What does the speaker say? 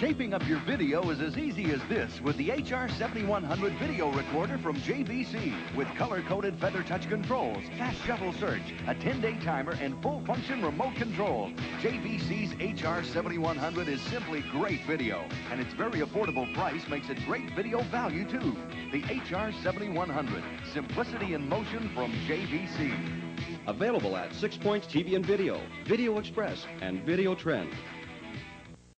Shaping up your video is as easy as this with the HR7100 video recorder from JVC. With color-coded feather touch controls, fast shuffle search, a 10-day timer, and full-function remote control. JVC's HR7100 is simply great video, and its very affordable price makes it great video value, too. The HR7100, simplicity in motion from JVC. Available at 6 Points TV and Video, Video Express, and Video Trend.